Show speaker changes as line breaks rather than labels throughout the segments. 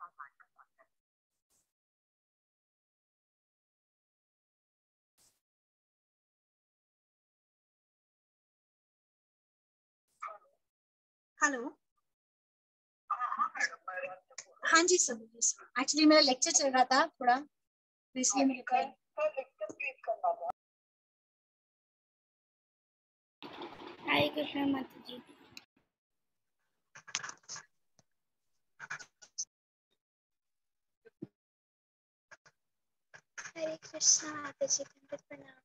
Hello. हाँ जी sir, actually मेरा लेक्चर चल रहा था थोड़ा, तो इसलिए मेरे को
हरे कृष्णा माता जी।
हरे कृष्णा माता जी, दंडवत प्रणाम।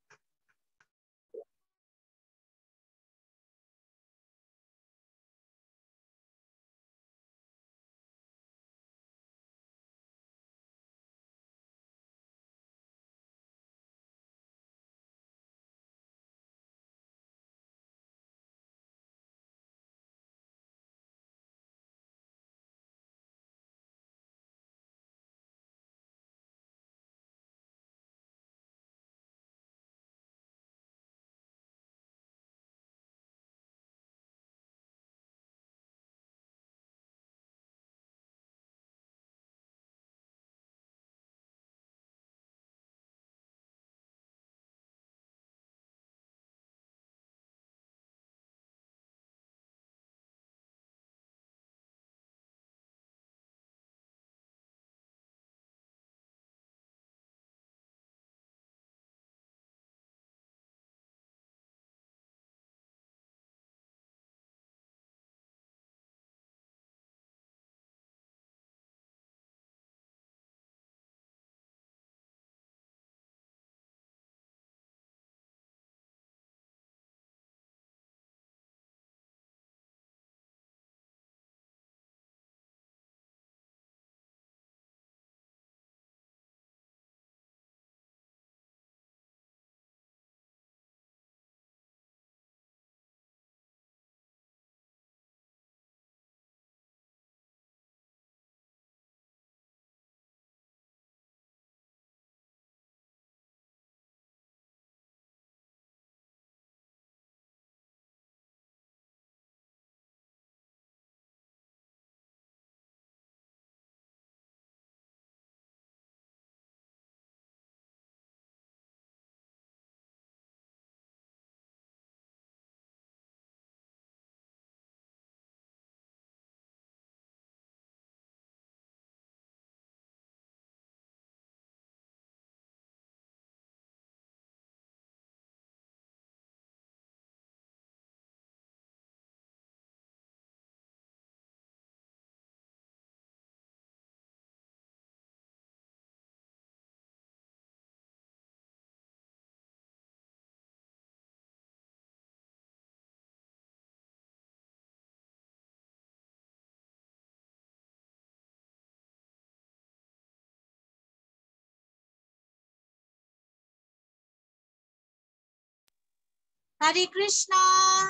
हरे Krishna.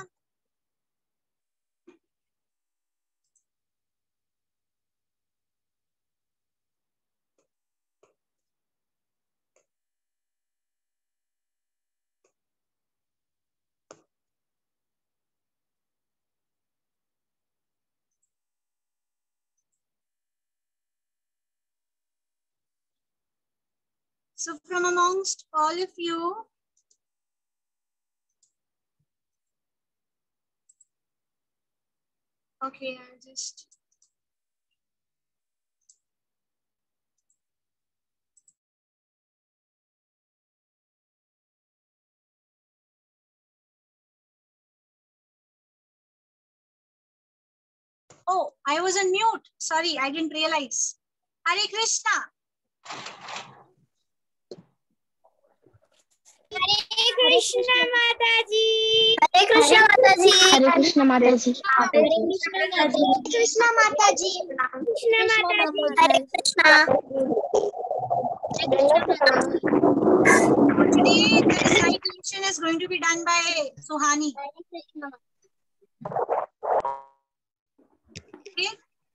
So from amongst all of you, okay, I'll just oh, I was on mute. Sorry, I didn't realize. Hare Krishna.
हरे कृष्णा माता जी।
हरे कृष्णा माता जी।
हरे कृष्णा माता जी।
हरे
कृष्णा माता जी। कृष्णा माता जी।
हरे Krishna.
Today the recitation is going to be done by Suhani. Okay.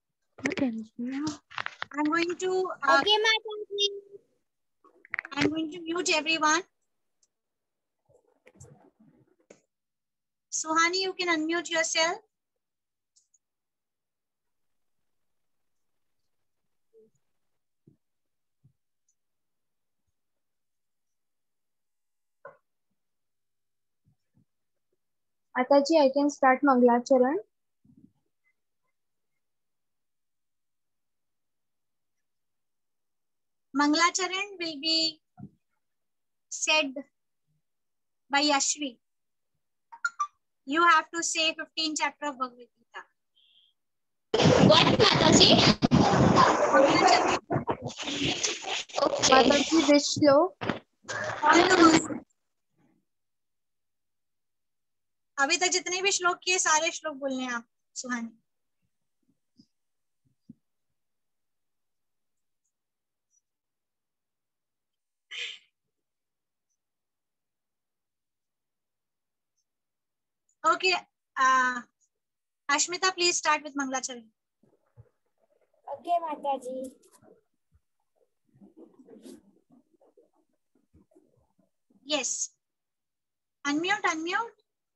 I'm going to
Okay, माता जी।
I'm going to mute everyone. Suhani, you can unmute yourself.
Mataji, I can start Mangalacharan.
Mangalacharan will be said by Yashvi. You have to say 15 chapter of Bhagavad Gita.
What, Mataji? Okay.
Mataji, which slow?
All the verses. अभी तक जितने भी श्लोक किए सारे श्लोक बोलने हैं आप सुहानी. Okay, Ashmita, please start with Mangalacharan.
Okay, Mataji.
Yes. Unmute.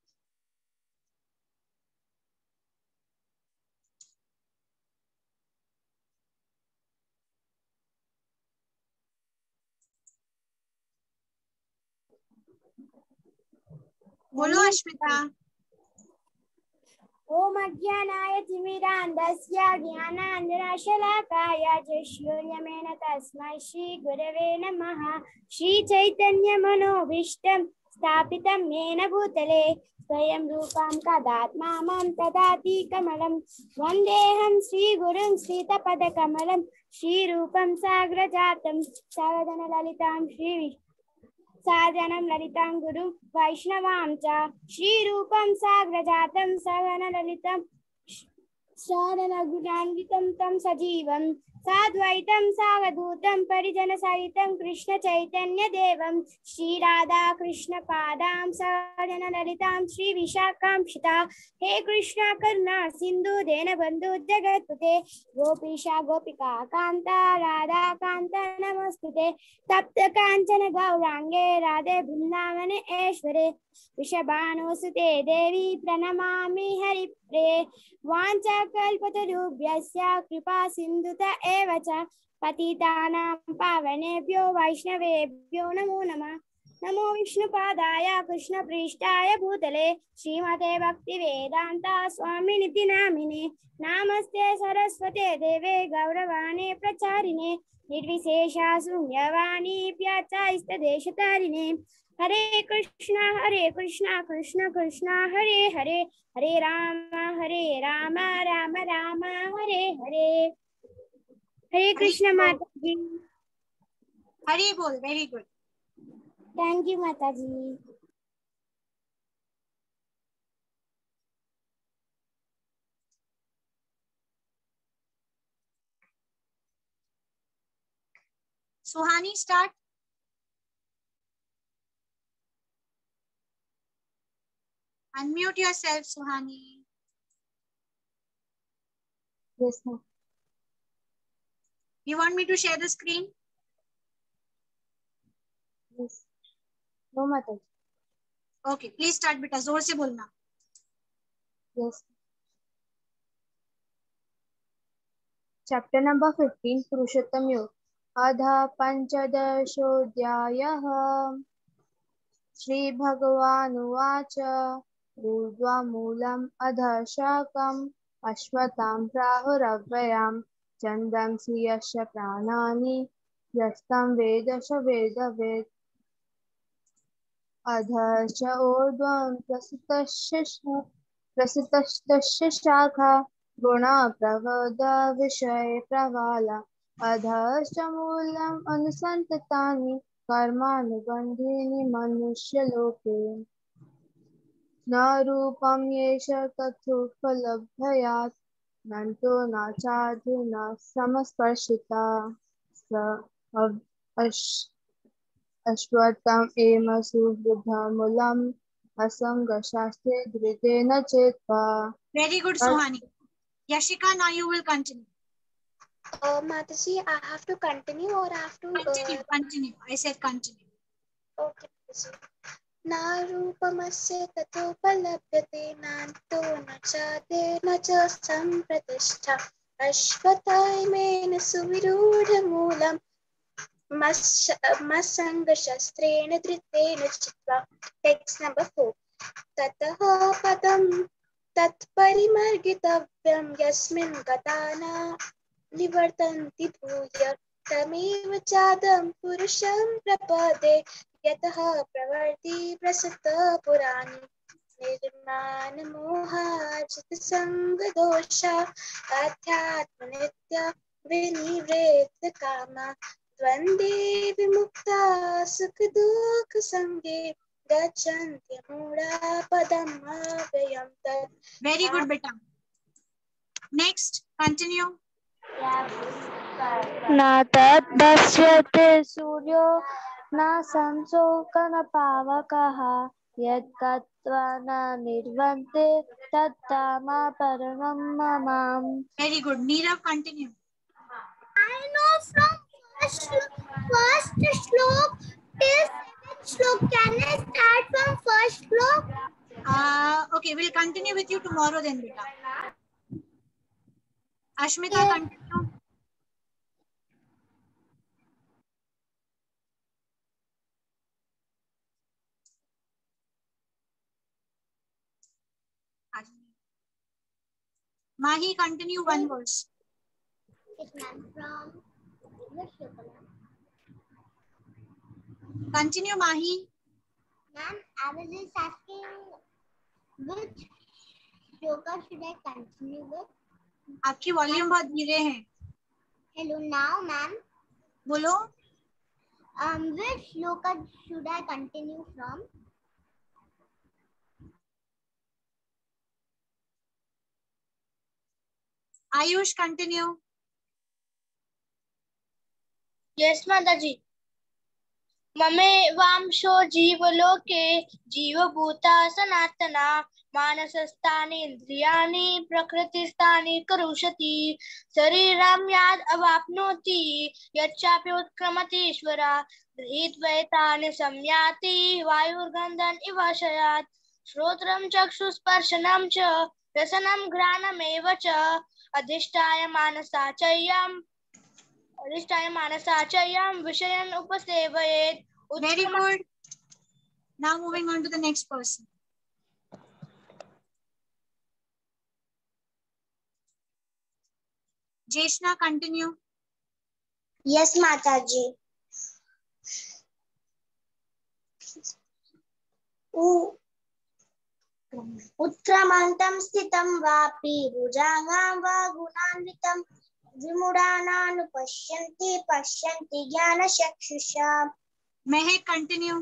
बोलो अश्मिता.
ओम अज्ञानाय तिमिरान्धस्य ज्ञानाञ्जनशलाकाय चक्षुर्यमेन तस्मै श्रीगुरवे नमः. श्रीचैतन्यमनोभीष्टं स्थापितं येन भूतले स्वयं रूपं कदात्मानं ददाति कमलं. वन्देऽहं श्रीगुरुं श्रीतपदकमलं श्रीरूपं साग्रजातं सवदनललितां साजनं ललितां गुरुं वैष्णवां च श्रीरूपं साग्रजातं सवदनललितं साधनगुणान्वितं तं सजीवं साद्वैतं सावधूतं परिजनसहितं कृष्णचैतन्यदेवं श्रीराधा कृष्णपादां सवदनललितां श्रीविशाखांशिता. हे कृष्ण करुणा सिन्धु दीनबन्धु जगत्पते गोपीशा गोपिका कान्ता राधा कान्ता नमोस्तुते. तप्त कांचन गौरांगे राधे वृंदावने ऐश्वरे वृषभानुसुते देवी प्रणमामि हरिप्रिये. वाञ्छाकल्पतरुभ्यश्च कृपा सिन्धुत एव च पतितानां पावनेभ्यो वैष्णवेभ्यो नमो नमः. नमो विष्णुपादाय कृष्णपृष्ठाय भूतले श्रीमते भक्तिवेदान्ता स्वामिनिति नामिने. नमस्ते सरस्वते देवे गौरवाणी प्रचारिणे निर्विशेषा शून्यवाणी प्याचाइष्टदेशतारिणे. हरे कृष्णा कृष्ण कृष्ण हरे हरे हरे राम राम राम हरे हरे. हरे कृष्ण माता जी.
हरि बोल. Very good.
थैंक यू माता जी.
Suhani, start. Unmute yourself, Suhani.
Yes, ma'am.
You want me to share the screen?
Yes. No, Mataji.
Okay, please start बेटा. जोर से बोलना.
Yes. Chapter number 15, Purushottam Yoga. Adha Panchadashodhyayah. Shri Bhagavanuvacha. Urdhvamulam adha shakam. Ashvatam prahuravayam. Chandam siyasya pranani. Yastam vedasya vedaved. Adhasya urdhvam prasitasya shakha. Guna pravada vishay pravala. Adhasya moolam anusantatani. Karmanubandhini manushya loke. Na rupam yesha tathupalabhyat. Nanto na chadhina samasparshita. Sa Ashwatam ema suvidhamulam. Asanga shastre dridena chetva.
Very good, Suhani. Yashika, now you will continue.
Mataji, I have to continue or I have to
Continue. I said continue.
Okay, Mataji. Na rupamasya tatopalabhyate nanto na chade na cha sampratishtha ashvatayamena suvirudhamulam masanga shastrena dritena chitva. Text number 4. ततः पदं तत्परिमर्गितव्यं यस्मिन् गता न निवर्तन्ति भूय तमेव चादं पुरुषं प्रपदे यतः प्रवर्ति प्रसक्त पुराणी निर्माण मोहाजित संग दोषा अध्यात्म नित्य विनिवृत्त कामा द्वंद्वे विमुक्ता सुख दुख संगे गच्छन्ति मूढ़ा पदम अव्ययम् तत्.
Very good, beta. Next, continue.
न तद्दश्यते सूर्यो न संशोकन पावकः यत् गत्वा न निर्वन्ते तत्तामा परमं मम.
Very good. Neerav, continue.
I know from first slok till seventh slok. Can I start from first slok?
Okay, we'll continue with you tomorrow then, beta. Ashmita,
Yes.
continue. Mahi, continue one verse.
Yes, ma'am. From which sloka?
Continue, Mahi.
Ma'am, I was just asking which sloka should I continue with?
आपकी volume बहुत धीरे है.
Hello, now, ma'am.
बोलो.
Which sloka should I continue from?
Ayush, continue.
Yes, Mataji. ममे वांशो जीवलोके जीवभूता सनातना मानसस्थानि इंद्रियाणि प्रकृतिस्थानि करुषति शरीरं याद अवाप्नोति यच्चाप्योत्क्रमति ईश्वरा गृहीत्वैतानि संयाति वायुर्गन्धन् इवाशयात् श्रोत्रं चक्षुस्पर्शनं च रसनं घ्राणमेव च अधिष्ठाय मानसाचयं विषयन् उपसेवयेत्.
Very good. Now moving on to the next person. Jeshna, continue.
Yes, Mataji. उत्क्रमन्तं स्थितं वापि भुजाङ्गां वा गुणान्वितं विमूढानानुपश्यन्ति पश्यन्ति ज्ञानचक्षुषा.
Mehek, continue.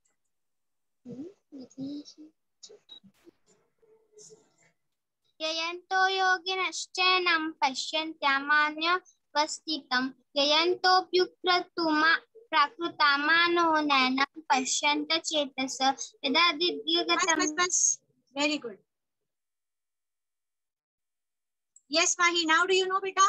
ययन्तो योगिनश्चैनं पश्यन्त्यामान्यवस्थितं ययन्तोऽप्युक्रतुमा नैनं पश्यन्त चेतस यदा दिग्गतं.
Bas. Very good. Yes, Mahi. Now do you know, beta?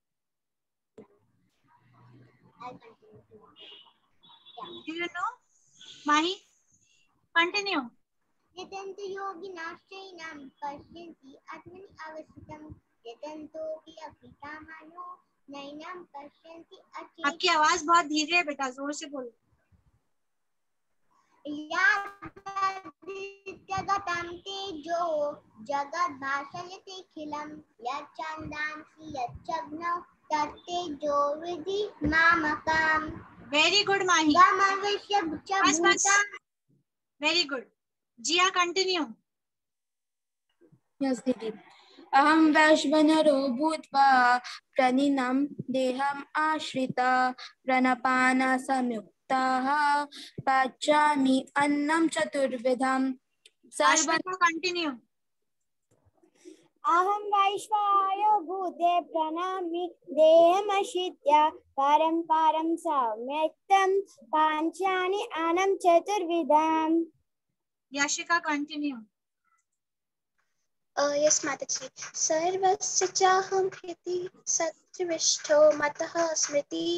Do you know? Mahi? Continue.
यतन्तो योगिनश्चैनं पश्यन्ति आत्मनि अवस्थितं यतन्तोऽपि अकृतामानो नैनं पश्यन्ति अचेतसः.
आपकी आवाज बहुत धीरे है बेटा, जोर से बोलो.
यादृत्यगतं तेजो जगद्भासयतेऽखिलं यच्चन्दांसि यच्चग्नौ तत्तेजो विद्धि मामकम्.
Very good, Mahi.
गमविष्य च
Bas.
भूतानि.
Very good. Jia, continue.
Yes, Didi. अहं वैश्वानरो भूत्वा प्राणिनां देहम् आश्रिता प्राणापानसंयुक्ताः पचामि अन्नं चतुर्विधं.
Ashmita, continue.
अहं वैश्वायो भूते प्रणमामि देहमश्रित्य परं सम्यक्तं पाञ्चानि अन्नं चतुर्विधम्.
Yashika, continue.
Yes, Mataji. सर्वस्य चाहं हृदि सत्त्विष्ठो मतः स्मृति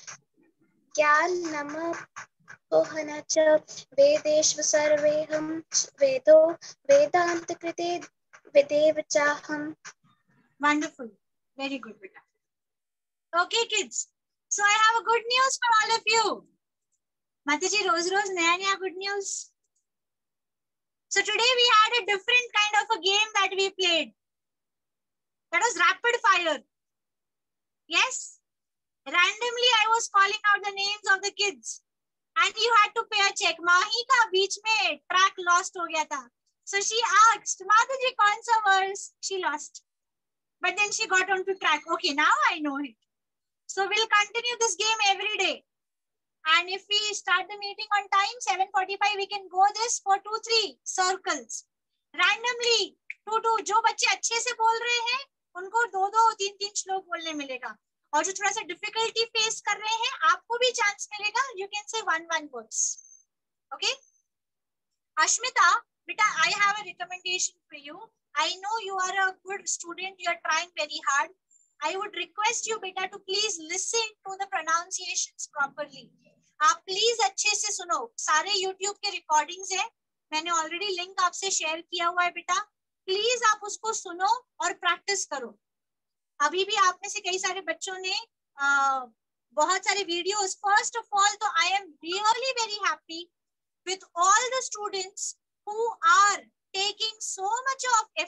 ज्ञानमपोहन च वेदेषु सर्वेऽहं वेदो वेदान्तकृते वेदेव चाहम्.
Wonderful. Very good, beta. Okay, kids. So I have a good news for all of you. Mataji, रोज रोज नया नया good news. So today we had a different kind of a game that we played. That was rapid fire. Yes. Randomly I was calling out the names of the kids. And you had to pay a check. Mahi ka beech mein track lost ho gaya tha. So she asked, Mataji, kaun sa verse? She lost. But then she got onto track. Okay, now I know it. So we'll continue this game every day. And if we start the meeting on time, 7:45, we can go this for 2-3 circles. Randomly, 2-2, जो बच्चे अच्छे से बोल रहे हैं, उनको 2-2, 3-3 श्लोक बोलने मिलेगा. और जो थोड़ा सा डिफिकल्टी फेस कर रहे हैं, आपको भी चांस मिलेगा. You can say 1-1 words. Okay? Ashmita, beta, I have a recommendation for you. I know you are a good student. You are trying very hard. I would request you, beta, to please listen to the pronunciations properly. आप please अच्छे से सुनो. सारे YouTube के recordings है. मैंने already link आपसे share किया हुआ है बेटा. प्लीज आप उसको सुनो और प्रैक्टिस करो. अभी भी आप में से कई सारे बच्चों ने बहुत सारे वीडियोस. फर्स्ट ऑफ ऑल तो I am really very happy with all the students who are taking so much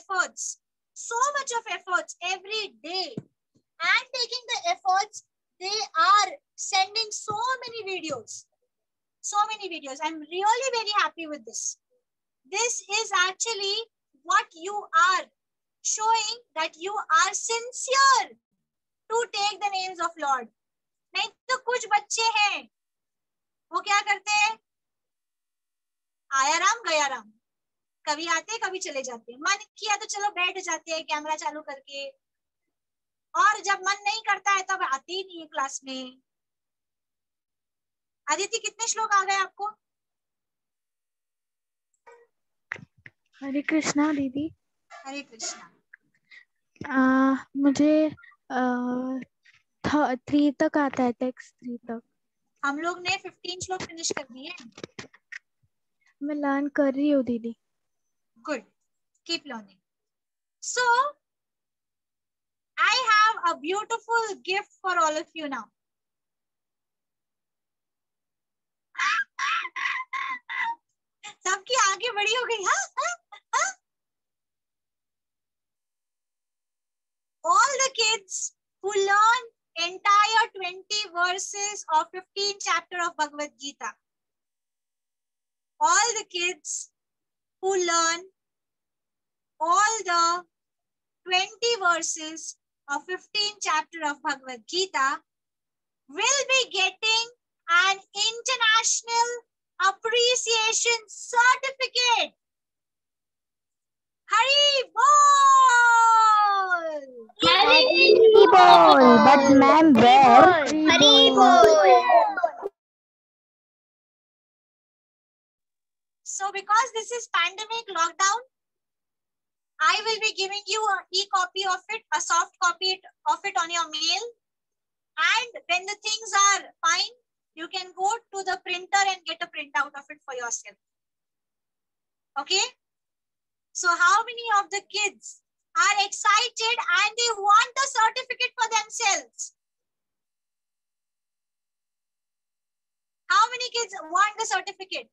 of efforts every day, and taking the efforts, they are sending so many videos. I'm really very happy with this. This is actually what you are showing, that you are sincere to take the names of Lord. नहीं तो कुछ बच्चे हैं वो क्या करते हैं, आया राम गया राम, कभी आते कभी चले जाते हैं. मन किया तो चलो बैठ जाते हैं कैमरा चालू करके, और जब मन नहीं करता है तब आते ही नहीं है क्लास में. अदिति, कितने श्लोक आ गए आपको?
हरे कृष्णा दीदी.
हरे कृष्णा.
मुझे 3 तक आता है, टेक्स्ट 3 तक.
हम लोग ने 15 श्लोक फिनिश कर दिए.
मैं लर्न कर रही हूँ दीदी.
Good, keep learning. So I have a beautiful gift for all of you now. सबकी आगे बड़ी हो गई. हाँ? All the kids who learn entire 20 verses of 15 chapter of Bhagavad Gita. All the kids who learn all the 20 verses of 15 chapter of Bhagavad Gita will be getting an international appreciation certificate. Hari Bol!
Hari Bol! But ma'am, where?
Hari Bol!
So because this is pandemic lockdown, I will be giving you an e-copy of it, a soft copy of it on your mail. And when the things are fine, you can go to the printer and get a printout of it for yourself. Okay? So how many of the kids are excited and they want the certificate for themselves? How many kids want the certificate?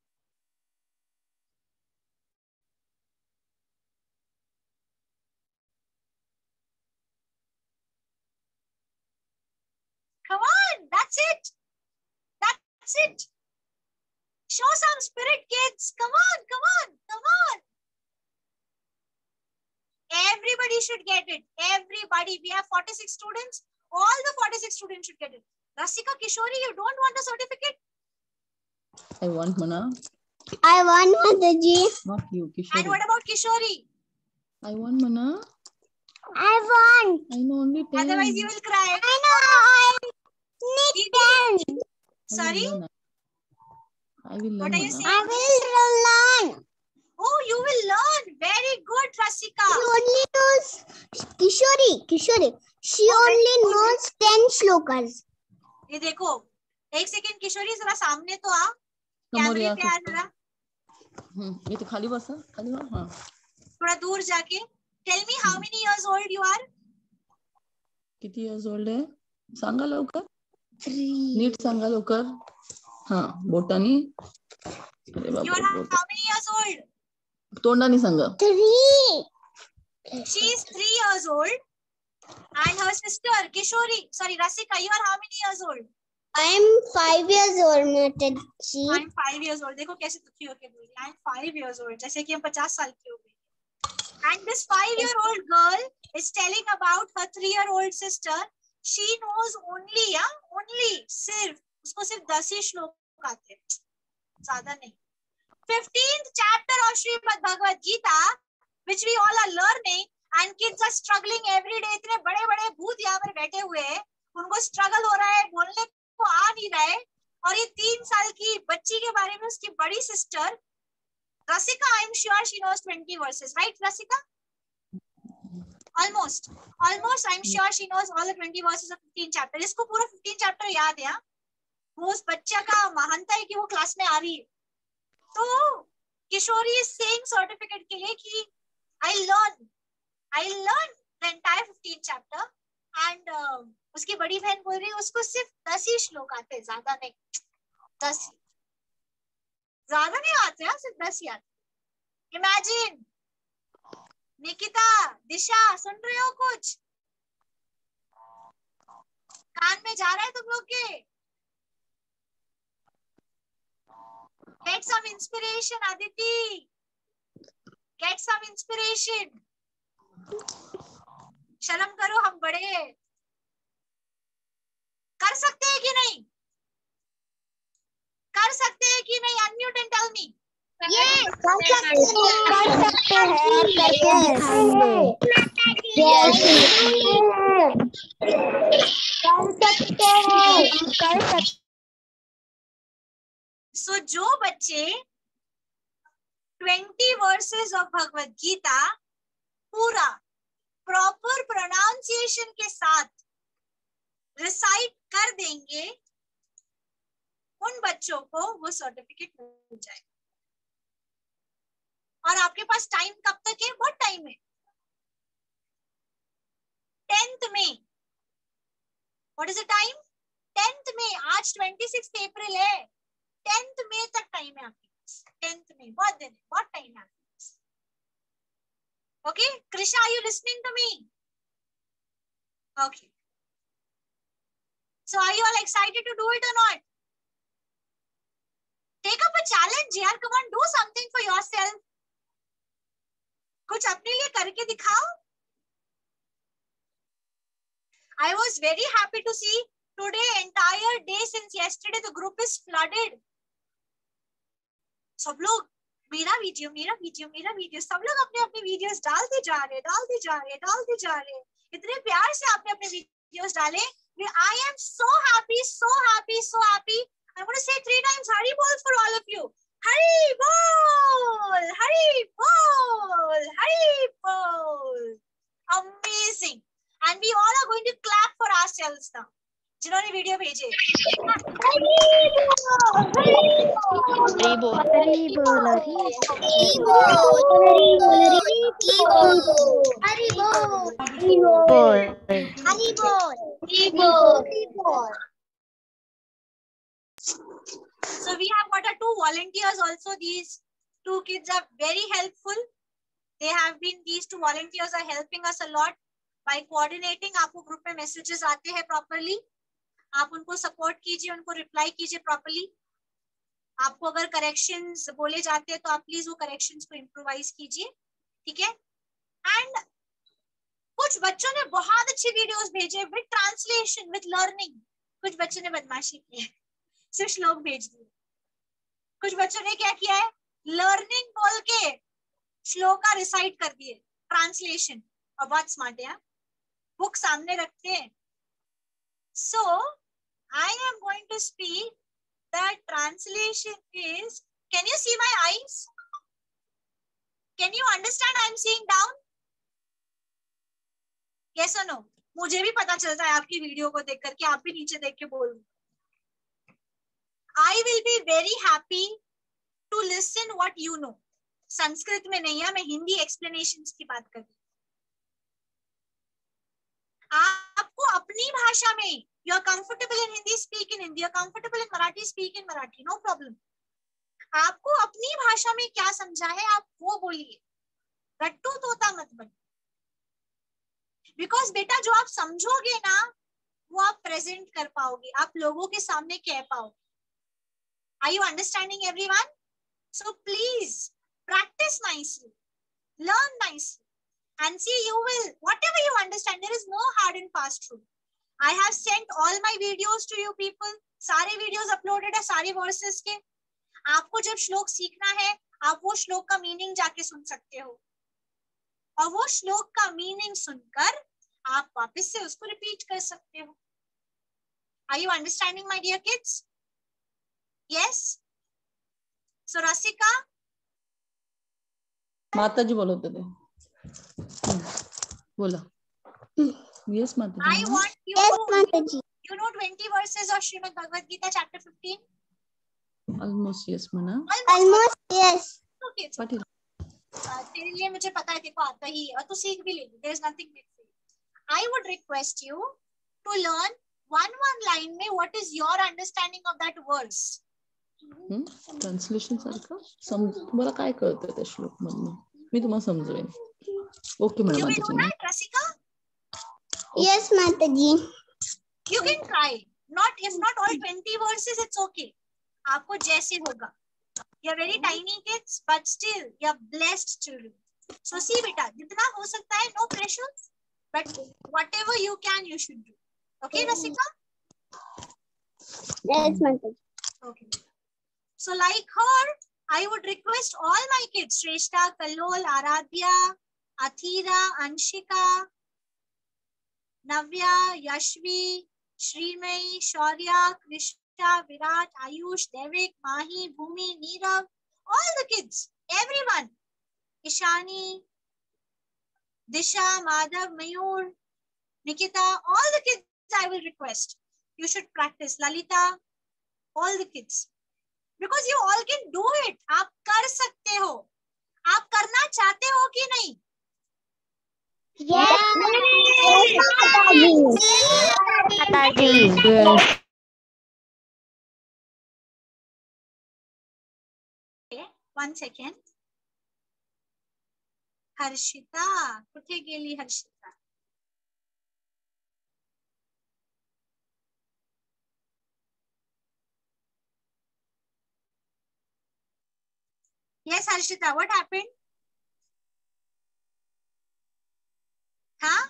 Come on, that's it. That's it. Show some spirit, kids. Come on, come on, come on. Everybody should get it. Everybody. We have 46 students. All the 46 students should get it. Rasika, Kishori, you don't want a certificate?
I want, Mana.
I want Mataji.
Not you, Kishori.
And what about Kishori?
I want, Mana.
I want.
I know only 10.
Otherwise, you will cry.
I know. I need 10.
Sorry?
I will learn.
What are you
Mana.
saying?
I will learn.
Oh, you will learn. Very good, Rasika.
She only knows Kishori. She only knows 10 shlokas.
ये देखो, एक second किशोरी जरा सामने तो आ.
Come
कैमरे
here,
पे आ जरा.
ये तो खाली बस है, खाली बस. हाँ.
थोड़ा दूर जाके. Tell me how many years old you are?
किती years old है? सांगा लवकर. 3. नीट सांगा लवकर. हाँ, बोटानी. अरे बाप
You are
रे.
how many years old?
तोंडाने सांगा.
3.
She is 3 years old and her sister Kishori, sorry Rasika, you are how many years old?
I am 5 years old, Mataji.
I am 5 years old. देखो कैसे दुखी होके बोली. I am 5 years old. जैसे कि हम 50 साल की हो गई. And this 5-year-old girl is telling about her 3-year-old sister. She knows only सिर्फ उसको सिर्फ 10 ही श्लोक आते हैं, ज्यादा नहीं. 15th chapter of Srimad Bhagavad Gita, which we all are learning, and kids are struggling every day. इतने बड़े बड़े भूत यहाँ पर बैठे हुए हैं, उनको स्ट्रगल हो रहा है, बोलने को आ नहीं रहा है. और ये 3 साल की बच्ची के बारे में उसकी बड़ी sister Rasika, I am sure she knows 20 verses, right, Rasika? Almost. I am sure she knows all the 20 verses of 15 chapter. इसको पूरा 15 chapter याद है. वो उस बच्चा का महानता है कि वो क्लास में आ रही है. तो किशोरी is saying certificate के लिए कि I learn the entire 15 chapter, and उसकी बड़ी बहन बोल रही है उसको सिर्फ 10 ही श्लोक आते हैं, ज्यादा नहीं. 10 ज्यादा नहीं आते हैं, सिर्फ 10 ही आते. इमेजिन. निकिता, दिशा, सुन रहे हो कुछ? कान में जा रहा है तुम लोग के? Get some inspiration, Aditi. Get some inspiration. शर्म करो, हम बड़े हैं. कर सकते हैं कि नहीं? कर सकते हैं कि नहीं? Unmute and tell me.
Yes.
कर सकते हैं.
So जो बच्चे 20 verses of Bhagavad Gita पूरा प्रॉपर प्रोनाउंसिएशन के साथ रिसाइट कर देंगे, उन बच्चों को वो सर्टिफिकेट मिल जाएगा. और आपके पास टाइम कब तक है? बहुत टाइम है. 10th May. What is the time? 10th May. आज 26 अप्रैल है. 10th May तक टाइम है आपके पास. 10th May. बहुत दिन है, बहुत टाइम है आपके पास. Okay, Krisha, are you listening to me? Okay. So are you all excited to do it or not? Take up a challenge, yaar. Come on, do something for yourself. कुछ अपने लिए करके दिखाओ. I was very happy to see today entire day since yesterday the group is flooded. सब लोग मेरा video सब लोग अपने अपने वीडियोस डालते जा रहे. इतने प्यार से आपने अपने वीडियोस डाले. I am so happy. I'm going to say 3 times Hari Bol for all of you. Hari Bol, Hari Bol, Hari Bol. Amazing. And we all are going to clap for ourselves now. जिन्होंने video भेजे. So we have got 2 volunteers also. These 2 kids are very helpful. These 2 volunteers are helping us a lot by coordinating. आपको group में messages आते हैं properly. आप उनको support कीजिए, उनको रिप्लाई कीजिए प्रॉपर्ली. आपको अगर करेक्शंस बोले जाते हैं तो आप प्लीज वो करेक्शंस को इम्प्रोवाइज कीजिए, ठीक है. एंड कुछ बच्चों ने बहुत अच्छी वीडियोस भेजे विद ट्रांसलेशन, विद लर्निंग. कुछ बच्चों ने बदमाशी की है, सिर्फ श्लोक भेज दिए. कुछ बच्चों ने क्या किया है, लर्निंग बोल के श्लोक का रिसाइट कर दिए, ट्रांसलेशन. और बहुत स्मार्ट है, बुक सामने रखते हैं. So I am going to speak. The translation is, can you see my eyes? Can you understand I am seeing down? Yes or no? मुझे भी पता चलता है आपकी वीडियो को देख करके, आप भी नीचे देख के बोल. I will be very happy to listen what you know. Sanskrit में नहीं है, मैं हिंदी एक्सप्लेनेशंस की बात कर रही हूँ. आपको अपनी भाषा में, you are comfortable in Hindi, speak in Hindi. You are comfortable in Marathi, speak in Marathi. No problem. आपको अपनी भाषा में क्या समझा है आप वो बोलिए, रट्टू तोता मत बन। बिकॉज बेटा जो आप समझोगे ना वो आप प्रेजेंट कर पाओगे, आप लोगों के सामने कह पाओगे। Are you understanding everyone? So please practice nicely, learn nicely, and see you will, whatever you understand, there is no hard and fast rule. I have sent all my videos to you people. सारे videos uploaded है सारे verses के। आपको जब श्लोक सीखना है आप वो श्लोक का मीनिंग जाके सुन सकते हो, और वो श्लोक का मीनिंग सुनकर आप वापस से उसको रिपीट कर सकते हो। Are you understanding, my dear kids? Yes. So Rasika,
माता जी बोलते थे, बोला। Yes माता जी।
I want you
Yes,
to,
Mataji.
you know 20 verses of Srimad Bhagavad Gita chapter 15?
Almost yes मना।
Almost yes.
Okay, so
Patil.
तेरे लिए मुझे पता है देखो आता ही है और तू सीख भी लेगी, there is nothing big for you. I would request you to learn one line में what is your understanding of that verse.
Translation सारखं तुम्हाला काय कळतं त्या श्लोक मधून मी तुम्हाला समजवेन. ओके म्हणा
You will do
माताजी.
that, Rasika?
Yes, Mataji.
You can try. Not if not all 20 verses, it's okay. आपको जैसे होगा. You are very tiny kids, but still you are blessed children. So see बेटा, जितना हो सकता है, no pressure, but whatever you can, you should do. Okay, Rasika?
Yes, Mataji.
Okay. So like her, I would request all my kids, Shrestha, Kallol, Aradhya, Athira, Anshika, Navya, Yashvi, Shrimay, Shaurya, Krishna, Virat, Ayush, Devik, Mahi, Bhumi, Neerav, all the kids, everyone. Ishani, Disha, Madhav, Mayur, Nikita, all the kids I will request. You should practice. Lalita, all the kids. Because you all can do it. आप कर सकते हो. आप करना चाहते हो कि नहीं?
Yes, Mataji.
Yes.
Okay, 1 second. Harshita, कुठे गेली Harshita? Yes, Harshita, what happened? हाँ?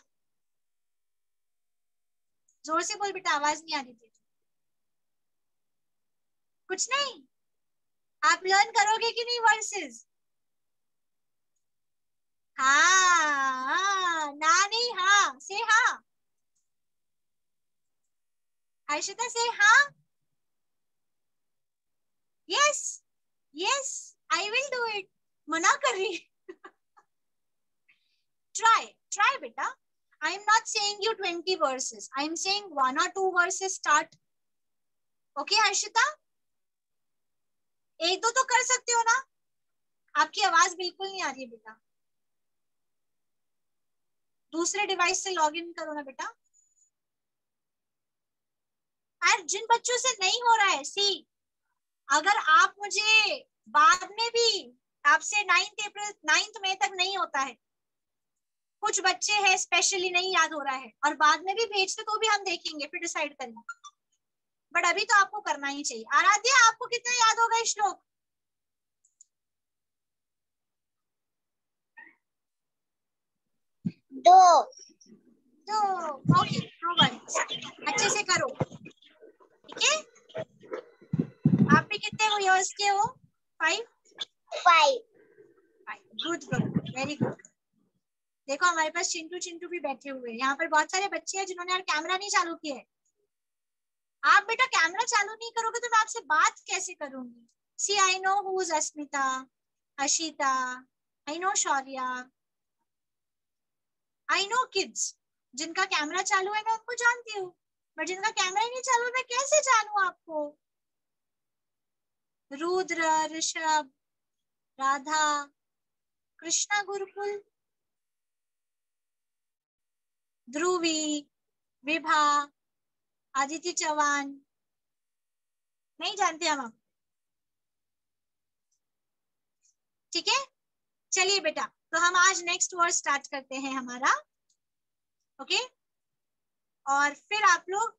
जोर से बोल बेटा, आवाज नहीं आ रही थी। कुछ नहीं? आप लर्न करोगे कि नहीं वर्सेस? हाँ, ना नहीं हाँ, से हाँ। हर्षिता से हाँ? Yes, yes, I will do it. मना कर रही। Try बेटा. I am not saying you 20 verses. I am saying 1 or 2 verses start. Okay, Harshita? एक दो तो कर सकते हो ना? आपकी आवाज बिल्कुल नहीं आ रही है बेटा. दूसरे डिवाइस से लॉगिन करो ना बेटा. यार जिन बच्चों से नहीं हो रहा है, सी अगर आप मुझे बाद में भी, आपसे 9 मई तक नहीं होता है, कुछ बच्चे हैं स्पेशली नहीं याद हो रहा है और बाद में भी भेजते तो भी हम देखेंगे, फिर डिसाइड करना. बट अभी तो आपको करना ही चाहिए. आराध्या, आपको कितना याद होगा श्लोक?
दो.
ओके, नो वरीज, अच्छे से करो. ठीक है? आप भी कितने हो इयर्स के हो? 5. Good, very good. देखो हमारे पास चिंटू भी बैठे हुए हैं. यहाँ पर बहुत सारे बच्चे हैं जिन्होंने यार कैमरा नहीं चालू किया है. आप बेटा कैमरा चालू नहीं करोगे तो मैं आपसे बात कैसे करूंगी? See I know who is Asmita, Ashita, I know Shaurya, I know kids. जिनका कैमरा चालू है मैं उनको जानती हूँ, बट जिनका कैमरा ही नहीं चालू मैं कैसे जानूं आपको? रुद्र, ऋषभ, राधा, कृष्णा गुरुकुल, ध्रुवी, विभा, आदित्य चौहान, नहीं जानते हम. ठीक है, चलिए बेटा, तो हम आज नेक्स्ट वर्ड स्टार्ट करते हैं हमारा। ओके, और फिर आप लोग,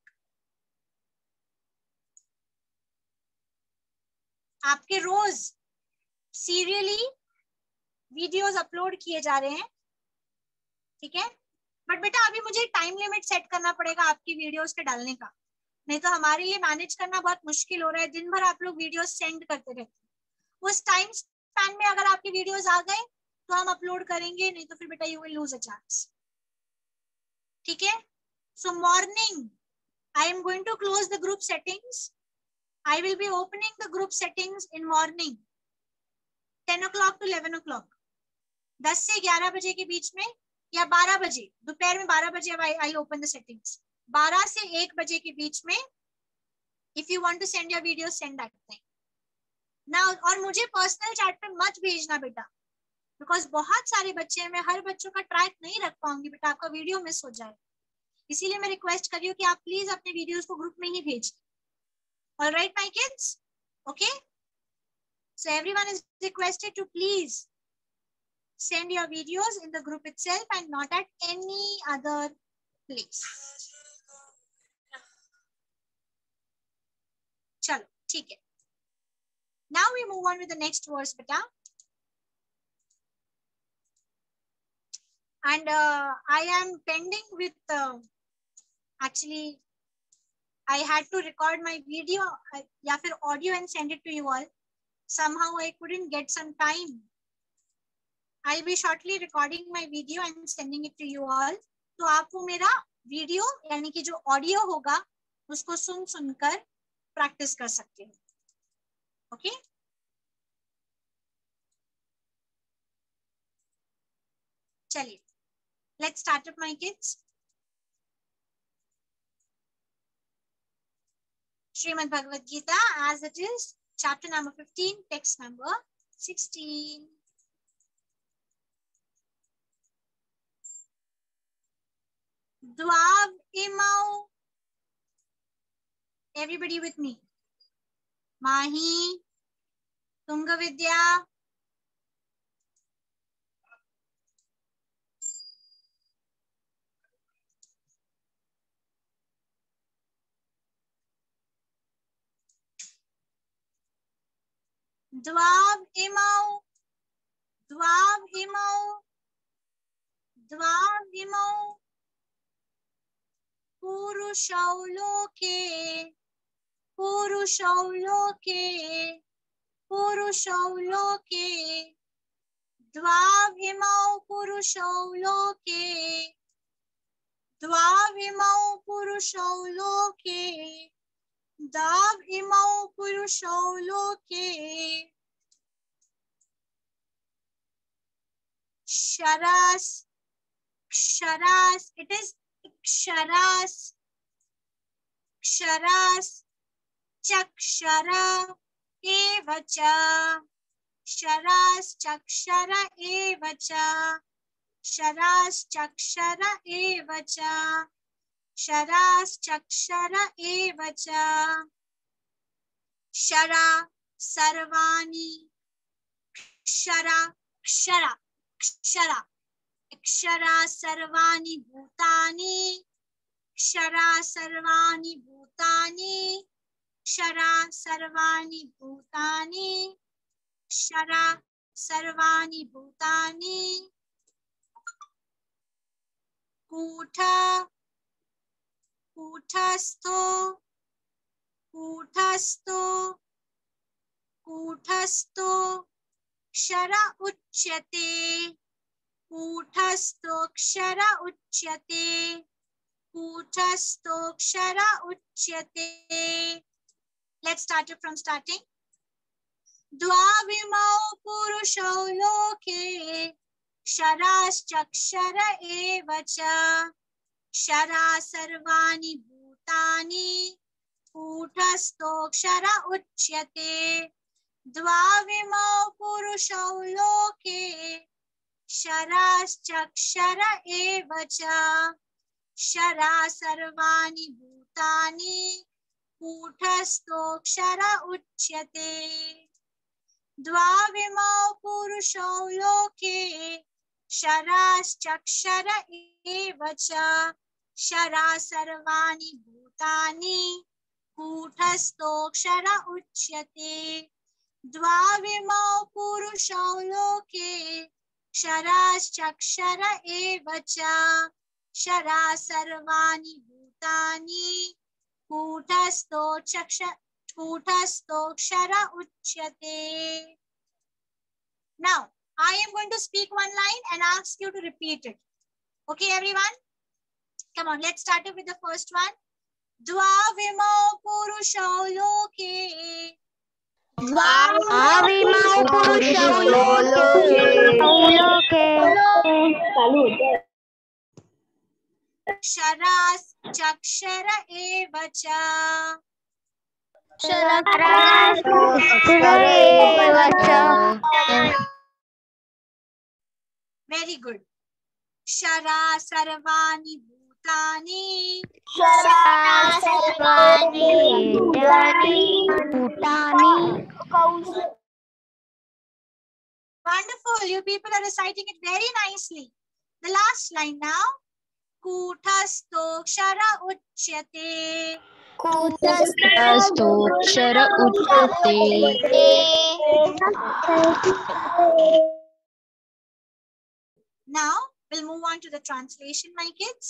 आपके रोज सीरियली वीडियोस अपलोड किए जा रहे हैं, ठीक है। बट बेटा अभी मुझे टाइम लिमिट सेट करना पड़ेगा आपकी वीडियोस के डालने का, नहीं तो हमारे लिए मैनेज करना बहुत मुश्किल हो रहा है। दिन भर आप लोग वीडियोस सेंड करते रहते हैं, उस टाइम स्पैन में अगर आपकी वीडियोस आ गए तो हम अपलोड करेंगे, नहीं तो फिर बेटा you will lose a chance, ठीक है। So morning I am going to close the group settings. I will be opening the group settings in morning 10 o'clock to 11 o'clock. 10 से 11 बजे के बीच में, या 12 बजे, दोपहर में 12 बजे अब I'll open the settings. 12 से 1 बजे के बीच में if you want to send your video, send that time. Now, और मुझे पर्सनल चैट पे मत भेजना बेटा, बिकॉज बहुत सारे बच्चे हैं, मैं हर बच्चों का ट्रैक नहीं रख पाऊंगी बेटा, आपका वीडियो मिस हो जाए। इसीलिए मैं रिक्वेस्ट कर रही हूँ कि आप प्लीज अपने वीडियोस को ग्रुप में ही भेजें। All right, my kids? Okay? So everyone is requested to please send your videos in the group itself and not at any other place. Chalo, ठीक है। Now we move on with the next verse, beta. And I am pending with actually I had to record my video या फिर audio and send it to you all. Somehow I couldn't get some time. I'll be shortly recording my video and sending it to you all. तो आप वो मेरा video यानी कि जो audio होगा उसको सुन सुनकर प्रैक्टिस कर सकते हो। ओके, चलिए, let's start up my kids. Srimad Bhagavad Gita as it is, chapter number 15, text number 16. Dvav imau. Everybody with me. Mahi, Tungavidya, Dvav imau, Dvav imau, Dvav imau, Purushau loke, Purushau loke, Purushau loke, Dvav imau Purushau loke, Dvav imau Purushau loke, Dav imau Purushau loke. Sharas, Ksharas, it is Ksharas, Ksharas, Chakshara, Evacha, Sharas, Chakshara, Evacha, Sharas, Chakshara, Evacha, Sharas, Chakshara, Evacha, Shara, Sarvani, Kshara, Kshara, Kshara, Kshara, Sarvani, Bhutani, Kshara, Sarvani, Bhutani, Kshara, Sarvani, Bhutani, Kshara, Sarvani, Bhutani, Kutha, Kuthasto, Kuthasto, Kuthasto, Kshara Uchyate, Kuthasto, Kshara Uchyate, Kuthasto, Kshara Uchyate. Let's start it from starting. Dvavimau Purushau loke, Ksharas Chakshara evacha, Kshara Sarvani Bhutani, Kuthasto Kshara Uchyate. Dvavimau Purushau loke, Ksharas Chakshara evacha, Kshara Sarvani Bhutani, Kuthasto Kshara Uchyate. द्वाविमौ पुरुषौ लोके शराश्चक्षर एव च शरा सर्वाणि भूतानि कूटस्थोऽक्षर उच्यते द्वाविमौ पुरुषौ लोके शराश्चक्षर एव च शरा सर्वाणि भूतानि कूटस्थोऽक्षर उच्यते. Now I am going to speak one line and ask you to repeat it. Okay, everyone? Come on, let's start it with the first one. Dvavimau purushau loke.
Dvavimau purushau loke.
Sharas chakshara eva cha. Very good. Shara sarvani bhutani. Wonderful. You people are reciting it very nicely. The last line now. Kutastokshara uchyate.
Kutastokshara uchyate.
Now we'll move on to the translation, my kids.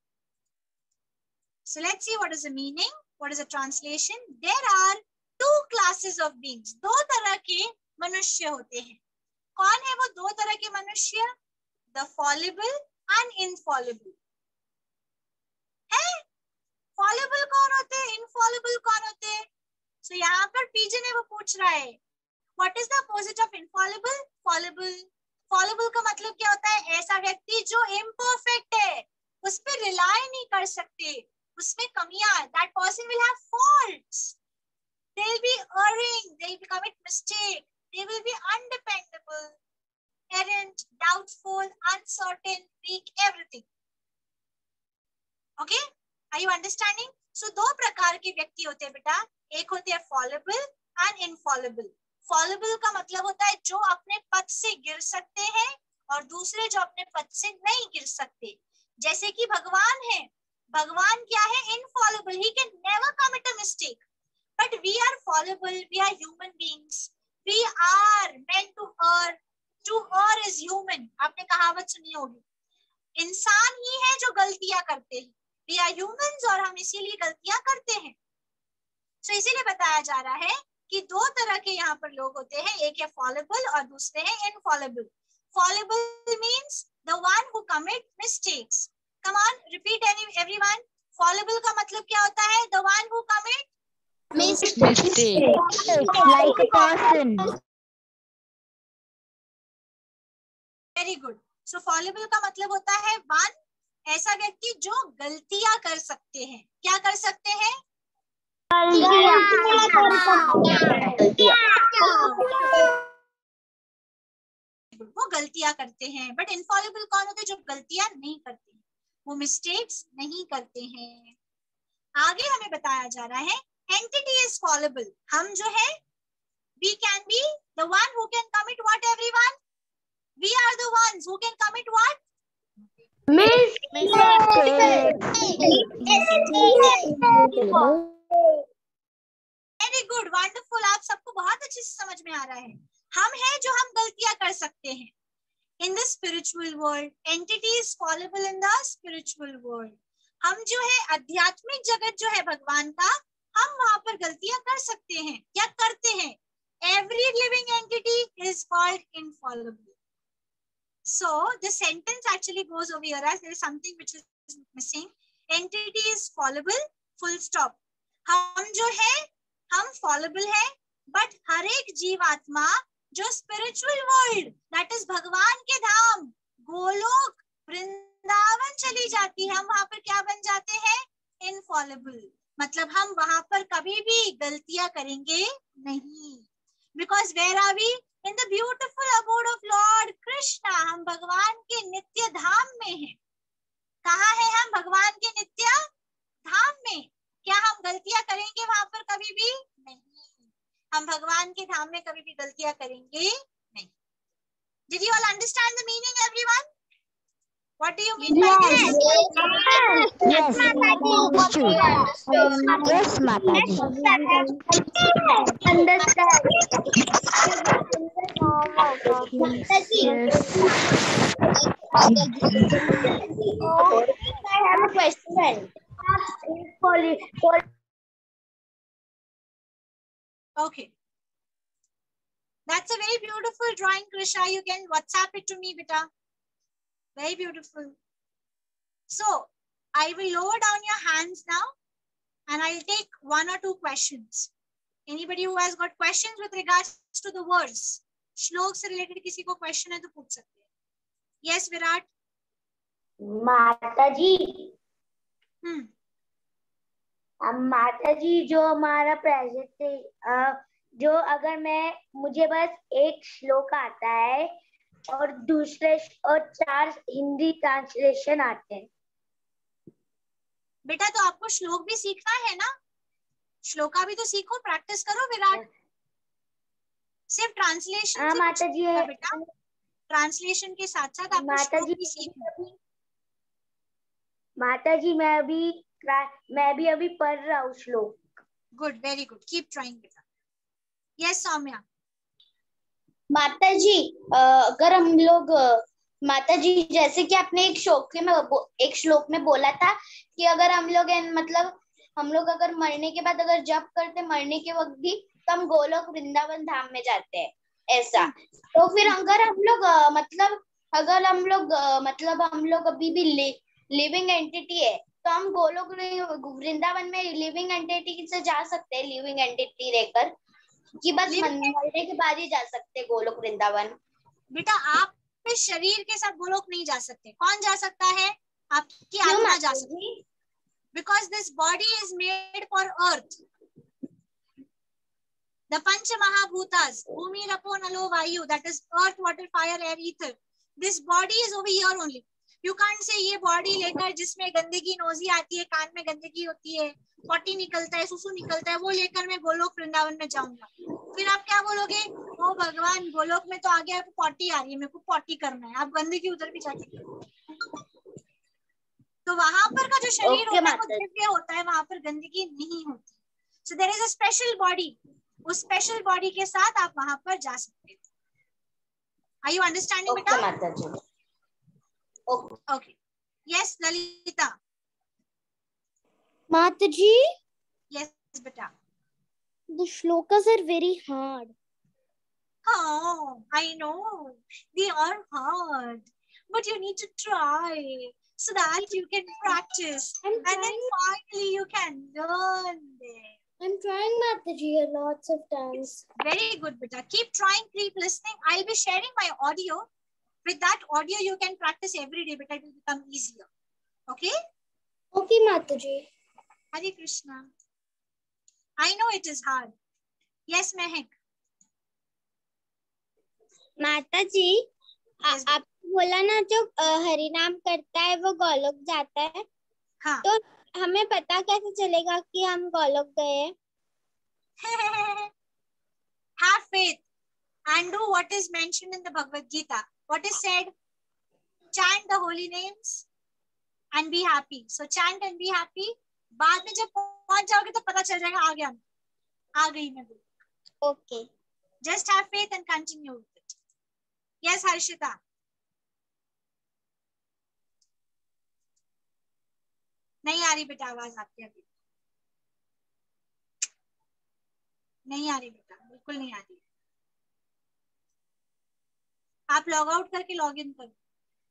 So let's see what is the meaning. What is the translation? There are two classes of beings. दो तरह के मनुष्य होते हैं. कौन है वो दो तरह के मनुष्य? The fallible and infallible. है? Fallible कौन होते हैं? Infallible कौन होते हैं? So यहाँ पर पीजे ने वो पूछ रहा है. What is the opposite of infallible? Fallible. Fallible का मतलब क्या होता है? ऐसा व्यक्ति जो imperfect है, उस पर rely नहीं कर सकते, उसमें कमियां. That person will have faults. They will be erring. They will commit mistake. They will be undependable, errant, doubtful, uncertain, weak, everything. Okay? Are you understanding? So दो प्रकार के व्यक्ति होते हैं बेटा. एक होते हैं fallible and infallible. Fallible का मतलब होता है जो अपने पद से गिर सकते हैं और दूसरे जो अपने पद से नहीं गिर सकते. जैसे कि भगवान है. भगवान क्या है? Infallible. He can never commit a mistake. But we are fallible. We are human beings. We are meant to err. To err is human. आपने कहावत सुनी होगी. इंसान ही है जो गलतियां करते हैं. We are humans और हम इसीलिए गलतियां करते हैं. So इसीलिए बताया जा रहा है कि दो तरह के यहाँ पर लोग होते हैं. एक है fallible और दूसरे हैं infallible. Fallible means the one who commit mistakes. Come on, repeat everyone. Fallible का मतलब क्या होता है? The one who commit
Mistakes. Like a person.
Very good. So fallible का मतलब होता है one, ऐसा व्यक्ति जो गलतियां कर सकते हैं. क्या कर सकते हैं? वो गलतियां करते हैं. बट इनफॉलिबल कौन होते हैं? जो गलतियां नहीं करते, वो मिस्टेक्स नहीं करते हैं. आगे हमें बताया जा रहा है एंटिटी इज फॉलिबल. हम जो है we can be the one who can commit what, everyone? We are the ones who can commit what? Very good, wonderful. आप सबको बहुत अच्छे से समझ में आ रहा है. हम हैं जो हम गलतियां कर सकते हैं. In the spiritual world, entity is fallible in the spiritual world. हम जो है आध्यात्मिक जगत जो है भगवान का, हम वहां पर गलतियां कर सकते हैं. क्या करते हैं? Every living entity is called infallible. So the sentence actually goes over here as there is something which is missing. Entity is fallible, full stop. हम जो है हम fallible है, but हर एक जीवात्मा जो spiritual world, that is भगवान के धाम, गोलोक, वृंदावन चली जाती है, हम वहां पर क्या बन जाते हैं? Infallible. मतलब हम वहां पर कभी भी गलतियां करेंगे नहीं. Because where are we? In the beautiful abode of Lord Krishna. हम भगवान के नित्य धाम में हैं. कहाँ है हम? भगवान के नित्य धाम में. क्या हम गलतियां करेंगे वहां पर? कभी भी नहीं. हम भगवान भगवान के धाम में कभी भी गलतियां करेंगे नहीं। Did you all understand the meaning, everyone? What do you mean by this?
Yes, yes, Mataji.
Understand. I have a question.
Okay. That's a very beautiful drawing, Krisha. You can WhatsApp it to me, beta. Very beautiful. So, I will lower down your hands now and I'll take 1 or 2 questions. Anybody who has got questions with regards to the words, श्लोक से related किसी को question है तो पूछ सकते हैं. Yes, Virat.
माताजी,
माताजी जो हमारा प्रेजेंट जो अगर मुझे बस एक श्लोक आता है और दूसरे और 4 हिंदी ट्रांसलेशन आते हैं।
बेटा तो आपको श्लोक भी सीखना है ना, श्लोका भी तो सीखो, प्रैक्टिस करो विराट। सिर्फ ट्रांसलेशन से
माताजी
है बेटा, ट्रांसलेशन के साथ साथ आपको श्लोक भी सीखना।
माताजी मैं भी अभी पढ़ रहा हूँ श्लोक।
Good, very good, keep trying बेटा। यस सौम्या।
माताजी अगर हम लोग माताजी जैसे कि आपने एक श्लोक में बोला था कि अगर हम लोग मतलब हम लोग अगर मरने के बाद अगर जप करते मरने के वक्त भी तो हम गोलोक वृंदावन धाम में जाते हैं ऐसा। तो फिर अगर हम लोग हम लोग अभी भी लिविंग एंटिटी है तो हम गोलोक वृंदावन में लिविंग एंटिटी से जा सकते हैं, लिविंग एंटिटी रहकर कि बस मरने के बाद ही जा सकते गोलोक वृंदावन।
बेटा आप इस शरीर के साथ गोलोक नहीं जा सकते। कौन जा सकता है? आपकी आत्मा जा सकती है। Because this body is made for earth. The पंच महाभूतास भूमि रपो नलो वायु, that is earth water fire air ether. This body is over here only. You can't say ये बॉडी लेकर जिसमें गंदगी नोजी आती है, कान में गंदगी होती है, पॉटी निकलता है, सुसु निकलता है, वो लेकर मैं गोलोक वृंदावन में जाऊंगा। फिर आप क्या बोलोगे? ओ भगवान गोलोक में तो आगे आपको पॉटी आ रही है, मेरे को पॉटी करना है। आप गंदगी उधर भी जाके तो वहां पर का जो शरीर होता है वो दिव्य होता है, वहां पर गंदगी नहीं होती। So there is a special body. उस स्पेशल बॉडी के साथ आप वहां पर जा सकते हो। आर यू अंडरस्टैंडिंग बेटा? Okay. Yes, Lalita.
Mataji.
Yes, beta.
The shlokas are very hard.
Oh, I know. They are hard. But you need to try so that you can practice. And then finally you can learn them.
I'm trying, Mataji, lots of times.
Very good, beta. Keep trying, keep listening. I'll be sharing my audio. With that audio, you can practice every day, but it will become easier. Okay?
Okay, Mataji.
Hare Krishna. I know it is hard. Yes, Mehak.
माताजी,
Yes,
आप बोला ना जो हरि नाम करता है वो गोलोक जाता है।
हाँ.
तो हमें पता कैसे चलेगा कि हम गोलोक गए?
Have faith and do what is mentioned in the Bhagavad Gita. What is said? Chant the holy names and be happy. So chant and be happy. बाद में जब पहुंच जाओगे तो पता चल जाएगा आ गया, आ गई मैं।
Okay.
Just have faith and continue with it. Yes, Harshita. नहीं आ रही बेटा आवाज आपकी, अभी नहीं आ रही बेटा, बिल्कुल नहीं आ रही। आप लॉग आउट करके लॉग इन करो।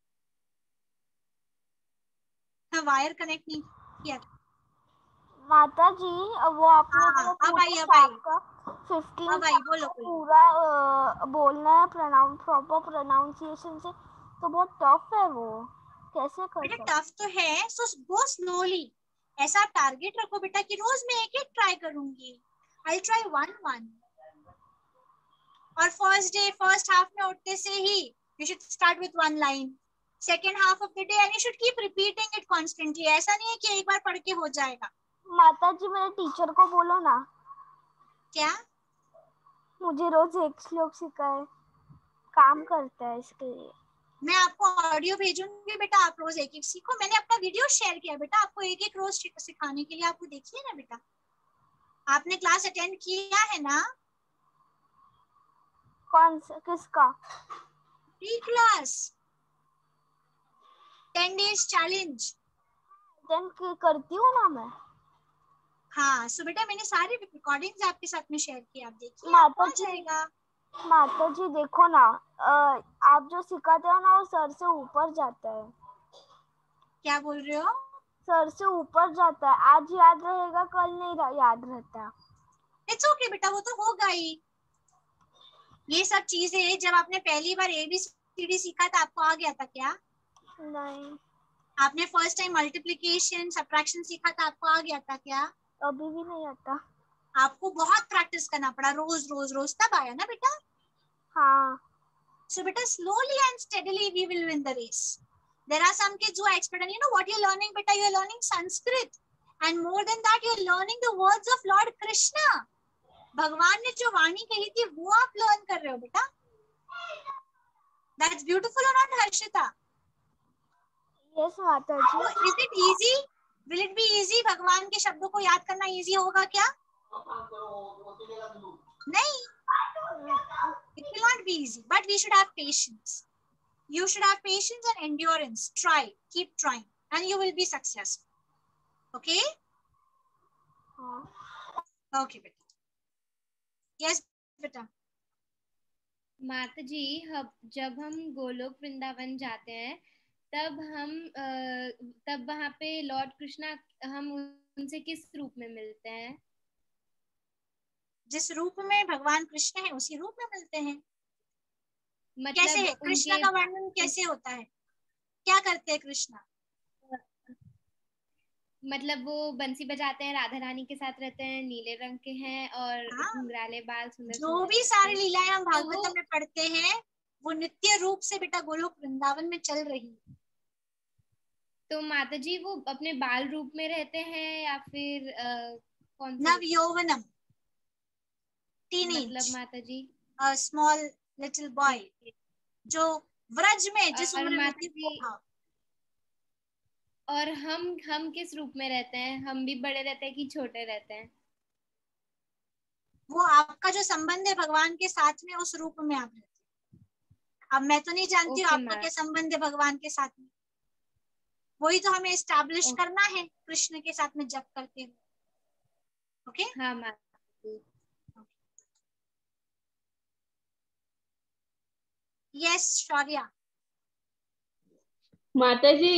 हाँ, वायर कनेक्ट नहीं किया।
माता जी वो आपने
हाँ, अब आई
15
बोलो
पूरा बोलना है प्रॉपर प्रोनाउंसिएशन से, तो बहुत टफ है वो, कैसे कर
बेटा?
सकते?
टफ तो है, सो गो स्लोली। ऐसा टारगेट रखो बेटा कि रोज मैं एक ट्राई करूंगी। आई ट्राई 1 और फर्स्ट हाफ में उठते से ही you should start with 1 line, second half of the day and you should keep repeating it constantly. ऐसा नहीं है कि एक बार पढ़ के हो जाएगा।
माता जी मेरे टीचर को बोलो ना।
क्या?
मुझे रोज एक श्लोक सिखाए, काम करता है इसके लिए।
मैं आपको ऑडियो भेजूंगी बेटा, आप रोज एक एक सीखो। मैंने अपना वीडियो शेयर किया बेटा आपको एक एक रोज सिखाने के लिए, आपको देखिए ना बेटा। आपने क्लास अटेंड किया है ना?
कौन सा, किसका?
Pre class 10 days challenge.
करती हूँ ना मैं।
हाँ, सो बेटा मैंने सारी रिकॉर्डिंग्स आपके साथ में शेयर की, आप देखिए
माता
आपको आ
जी,
जाएगा।
माता जी देखो ना, आप जो सिखाते हो ना वो सर से ऊपर जाता है।
क्या बोल रहे हो?
सर से ऊपर जाता है, आज याद रहेगा कल नहीं याद रहता।
इट्स ओके बेटा, वो तो होगा ही। ये सब चीजें जब आपने पहली बार ABCD सीखा था आपको आ गया था क्या?
नहीं,
आपने फर्स्ट टाइम मल्टीप्लिकेशन सब्ट्रैक्शन सीखा था आपको आ गया था क्या?
अभी भी नहीं आता।
आपको बहुत प्रैक्टिस करना पड़ा, रोज रोज रोज, तब आया ना बेटा?
हाँ।
So beta, slowly and steadily we will win the race. There are some kids who are expert, and you know what you're learning, beta? You're learning Sanskrit, and more than that, you're learning the words of Lord Krishna. भगवान ने जो वाणी कही थी वो आप learn कर रहे हो बेटा. That's beautiful or not, Harshita?
Yes, माता जी.
So is it easy? Will it be easy? भगवान के शब्दों को याद करना easy होगा क्या? नहीं. It will not be easy, but we should have patience. You should have patience and endurance. Try, keep trying, and you will be successful. Okay? Okay, beta. Yes, beta.
माता जी, जब हम गोलोक वृंदावन जाते हैं तब वहाँ पे लॉर्ड कृष्णा, हम उनसे किस रूप में मिलते हैं?
जिस रूप में भगवान कृष्ण है उसी रूप में मिलते हैं.
मतलब
कैसे है कृष्ण का वर्णन कैसे होता है? क्या करते हैं कृष्णा?
मतलब वो बंसी बजाते हैं, राधा रानी के साथ रहते हैं, नीले रंग के हैं और घुंघराले बाल, सुंदर
जो भी सारी लीलाएं हम भागवतम में पढ़ते हैं वो नित्य रूप से बेटा गोलोक वृंदावन में चल रही है.
तो माता जी वो अपने बाल रूप में रहते हैं या फिर कौन सा?
नव यौवनम, टीनेज,
मतलब माता जी
स्मॉल लिटिल बॉय जो व्रज में जिस उम्र में
थी। और हम किस रूप में रहते हैं? हम भी बड़े रहते हैं कि छोटे रहते हैं?
वो आपका जो संबंध है भगवान के साथ में उस रूप में आप रहते हैं. अब मैं तो नहीं जानती हूँ आपका क्या संबंध है भगवान के साथ में, वही तो हमें एस्टैब्लिश करना है कृष्ण के साथ में जप करते हुए. ओके?
हाँ माता.
यस शौर्या.
माता जी.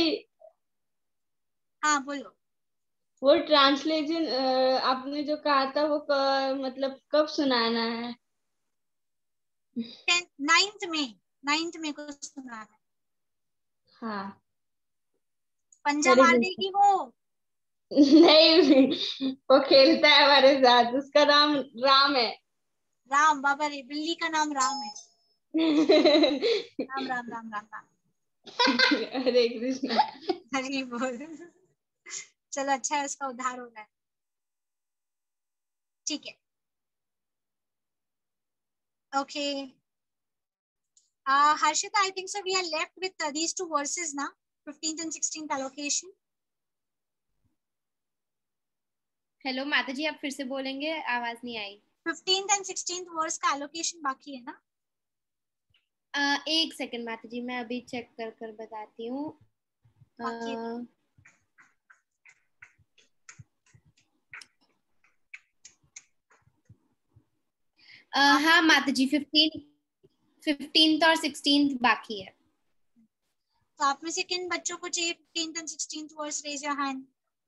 हाँ बोलो.
वो ट्रांसलेशन आपने जो कहा था वो मतलब कब सुनाना है?
9th में को सुनाना है.
हाँ.
पंजा मार देगी वो.
नहीं, वो खेलता है हमारे साथ. उसका नाम राम है.
राम? बाबा रे, बिल्ली का नाम राम है. राम राम राम राम राम.
हरे कृष्ण.
हरी बोल. चलो अच्छा है, उसका उद्धार हो रहा है. ठीक है. Okay. Harshita, I think so we are left with these two verses now, 15th and 16th allocation.
Hello माता जी, आप फिर से बोलेंगे, आवाज नहीं आई.
15th and 16th वर्स का allocation बाकी है ना?
एक सेकंड माता जी, मैं अभी चेक कर बताती हूँ. हाँ माता जी, 15th और 16th बाकी है.
तो आप में से किन बच्चों को चाहिए 15th and 16th verse? Raise your hand.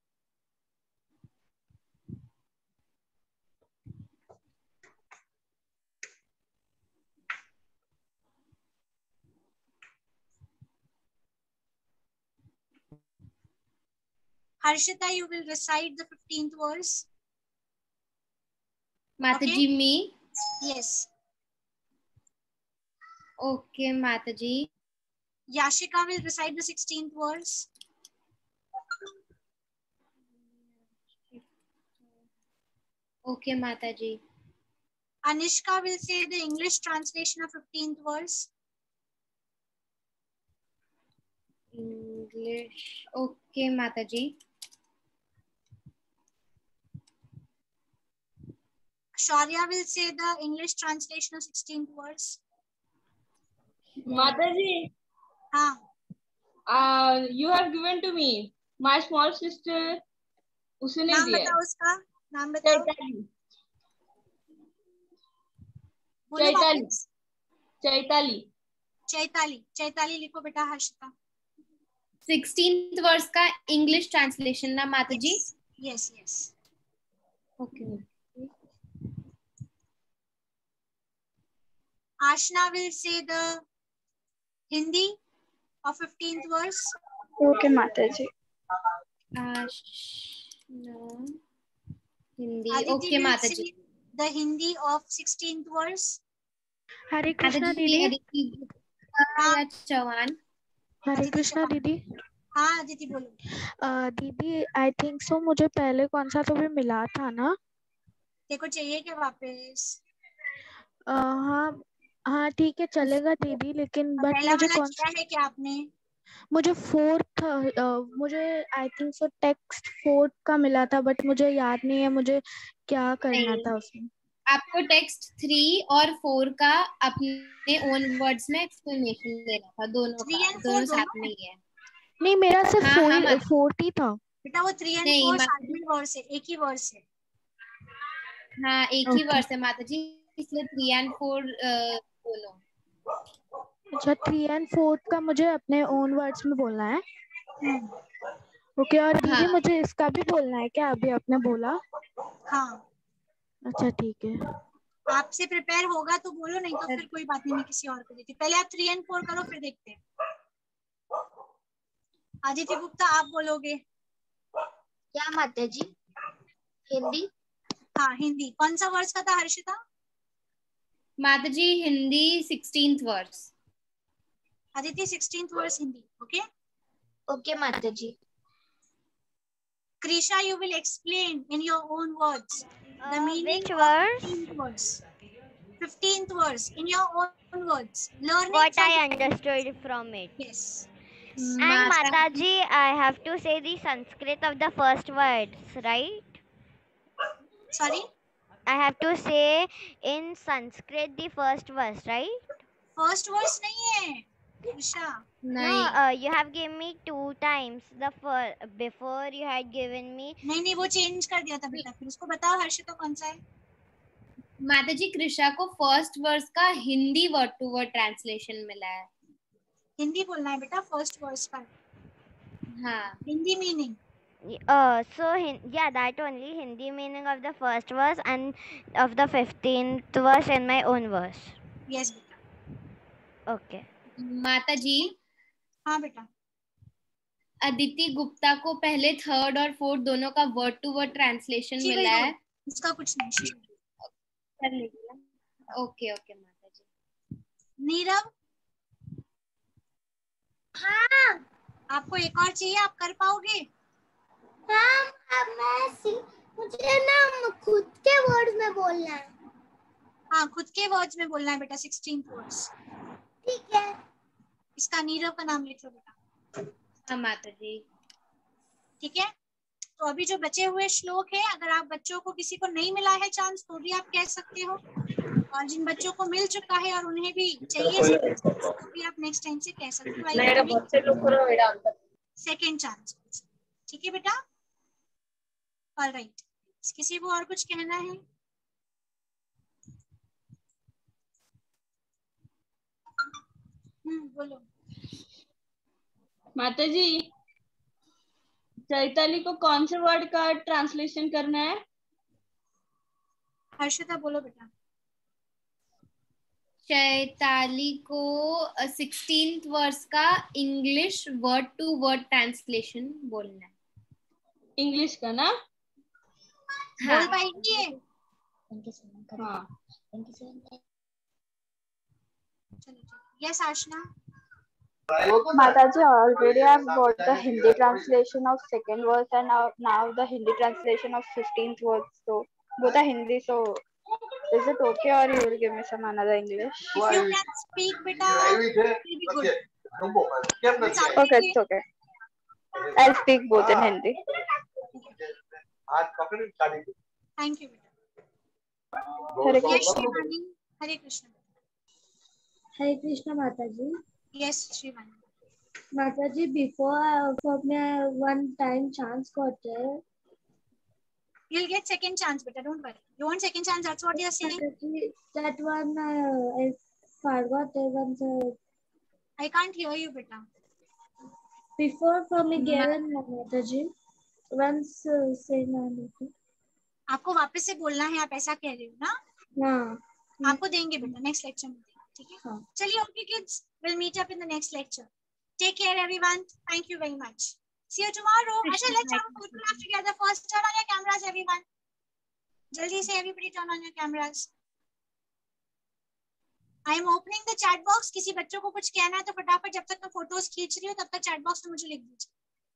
Harshita, you will recite the 15th verse.
माता जी, me?
Yes.
Okay, माता जी.
Yashika will recite the 16th verse.
Okay, माता जी.
Anishka will say the English translation of 15th verse.
English. Okay, Mataji.
Shaurya will say the English translation of 16th verse.
Mataji,
हाँ.
You have given to me. My small sister, उसने
नाम
दिया है.
बताओ उसका. नाम बताओ.
चैताली.
बोलो
चैताली.
वापस.
चैताली.
चैताली. चैताली लिखो बेटा हर्षिता.
16th वर्स का इंग्लिश ट्रांसलेशन ना माताजी.
Yes, yes.
Okay.
Ashna will say the Hindi of 15th verse.
Okay, Mataji.
Ashna. Hindi.
Aditi
Okay,
will
Mataji.
say the Hindi of 16th verse.
Hare Krishna दीदी.
Aditi या चौहान.
हरे कृष्णा दीदी.
हाँ अदिति बोलो.
दीदी आई think सो मुझे पहले कौन सा तो भी मिला था ना.
देखो चाहिए क्या वापस.
हाँ हाँ ठीक है चलेगा दीदी लेकिन बट
पहला
मुझे
वाला
कौन
किया है क्या आपने.
मुझे फोर्थ मुझे I think so text fourth का मिला था बट मुझे याद नहीं है मुझे क्या करना
नहीं.
था उसमें.
आपको टेक्स्ट 3 और 4 का अपने ओन वर्ड्स में एक्सप्लेनेशन देना था. दोनों
3
का.
and 4
दोनों साथ
दोनों
में ही है.
नहीं मेरा सिर्फ
हाँ,
फोर्थ ही था.
बेटा वो 3 and
नहीं,
4 साथ में वर्स है. एक ही वर्स है.
हाँ एक ही
Okay.
वर्स है माताजी. इसलिए 3 and 4 दोनों.
अच्छा 3 and 4 का मुझे अपने ओन वर्ड्स में बोलना है. ओके और दीदी
हाँ.
मुझे इसका भी बोलना है क्या अभी आपने बोला.
हाँ.
अच्छा ठीक है.
आपसे प्रिपेयर होगा तो बोलो नहीं तो फिर कोई बात नहीं मैं किसी और को देती. पहले आप 3 and 4 करो फिर देखते हैं. आदित्य गुप्ता आप बोलोगे.
क्या माताजी. हिंदी.
हाँ हिंदी. कौन सा वर्स का था हर्षिता.
माताजी Hindi 16th verse.
Aditya 16th verse Hindi. Okay.
Okay माताजी.
Krisha, you will explain in your own words the meaning
Which
of
verse?
15th verse. 15th verse in your own words. Learn
What
it from
I understood from it.
Yes.
And Mataji, I have to say the Sanskrit of the first words, right?
Sorry?
I have to say in Sanskrit the first verse, right?
First verse नहीं है. Krisha.
No, you have given me 2 times. Before you had given me.
नहीं वो change कर दिया था बेटा. फिर उसको बताओ हर्षिता कौन सा है.
माताजी कृषा को फर्स्ट वर्स का Hindi word to word translation मिला है.
हिंदी बोलना है बेटा फर्स्ट वर्स का.
हाँ.
Hindi meaning.
Yeah, that only Hindi meaning of the first verse and of the 15th verse in my own verse.
Yes बेटा.
Okay.
माताजी.
हाँ बेटा.
अदिति गुप्ता को पहले थर्ड और फोर्थ दोनों का वर्ड टू वर्ड ट्रांसलेशन मिला है.
उसका कुछ नहीं.
कर लीजिए. ओके ओके माताजी.
नीरव.
हाँ.
आपको एक और चाहिए. आप कर पाओगे.
हाँ मुझे ना खुद के वर्ड्स में बोलना है.
हाँ खुद के वर्ड्स में बोलना है बेटा. 16th verse.
ठीक है.
इसका नीरव का नाम लिख लो बेटा.
हाँ माताजी.
ठीक है. तो अभी जो बचे हुए श्लोक है अगर आप बच्चों को किसी को नहीं मिला है चांस तो भी आप कह सकते हो. और जिन बच्चों को मिल चुका है और उन्हें भी चाहिए तो भी आप नेक्स्ट टाइम से कह सकते हो. Second chance. ठीक है बेटा. ऑलराइट. किसी को और कुछ कहना है. बोलो.
माताजी चैताली को कौन से वर्ड का ट्रांसलेशन करना है.
हर्षिता बोलो बेटा.
चैताली को 16th वर्स का English word to word translation बोलना है.
इंग्लिश का ना.
बोल पाएंगे.
हाँ.
Yes, Ashna.
Mataji, already I've got the Hindi translation of second verse and now the Hindi translation of 15th verse. So both are Hindi, so Is it okay or you will give me some another English?
If you can speak, beta, it will be good.
Okay, it's okay. I'll speak both in Hindi.
Thank you, beta.
Hare
Yes,
Krishna.
Shivani. Hare Krishna.
Hare Krishna Mataji.
Yes, Shivani.
Mataji, before for me one time chance got there.
You'll get second chance, beta. Don't worry. You want second chance? That's what you're saying.
Mataji, that one I forgot once.
I can't hear you, beta.
Before for me given Mataji. Once say Mataji.
आपको वापस से बोलना है, आप ऐसा कह रहे हो ना?
हाँ.
आपको देंगे बेटा, नेक्स्ट लेक्चर में देंगे, ठीक है?
हाँ.
चलिए, okay kids, we'll meet up in the next lecture. Take care everyone. Thank you very much. See you tomorrow. Asha, let's have a photograph together first. Turn on your cameras, everyone. Jaldi se everybody turn on your cameras. I am opening the chat box. किसी बच्चों को कुछ कहना है तो फटाफट, जब तक मैं फोटोज खींच रही हूँ तब तक चैट बॉक्स में मुझे लिख दीजिए.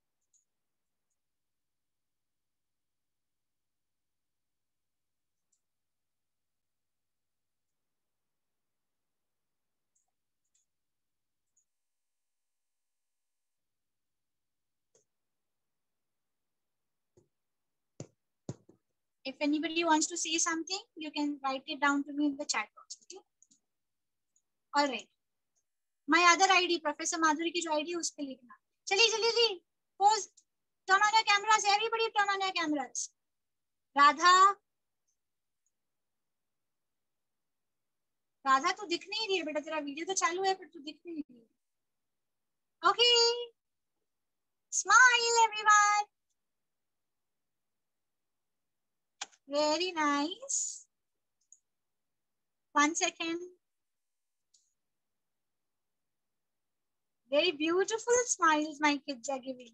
If anybody wants to say something, you can write it down to me in the chat box. Okay? All right. My other ID, Professor Madhuri की जो ID है उस पे लिखना. चलिए जल्दी pose. Turn on your cameras. Everybody turn on your cameras. Radha तू दिख नहीं रही है बेटा, तेरा वीडियो तो चालू है पर तू दिख नहीं रही है. Okay. Smile everyone. Very nice. 1 second. Very beautiful smiles my kids are giving.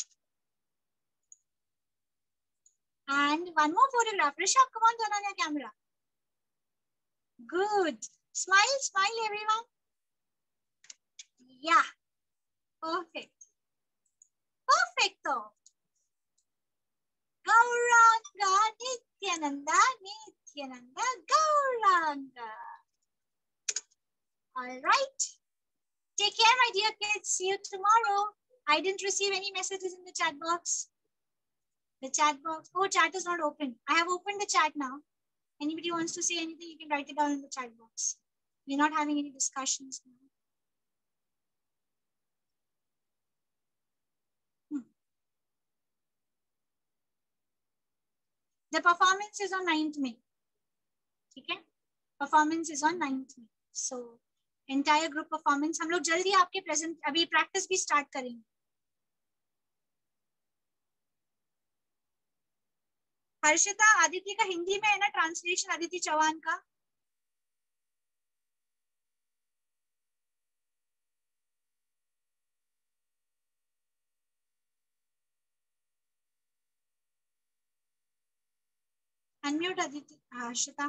And one more photograph. Rishabh, come on, turn on your camera. Good. Smile, smile everyone. Yeah. Perfect. Perfecto. Gauranga, Nityananda, Nityananda, Gauranga. All right. Take care, my dear kids. See you tomorrow. I didn't receive any messages in the chat box. The chat box. Oh, chat is not open. I have opened the chat now. Anybody wants to say anything, you can write it down in the chat box. We're not having any discussions now. The performance is on 9th May. Okay? Performance is on 9th May. So, entire group performance. हम लोग जल्दी आपके present अभी practice भी start करेंगे. हर्षिता, आदित्य का हिंदी में है ना ट्रांसलेशन, आदित्य चौहान का? अनम्यूट आदित्य. हर्षिता.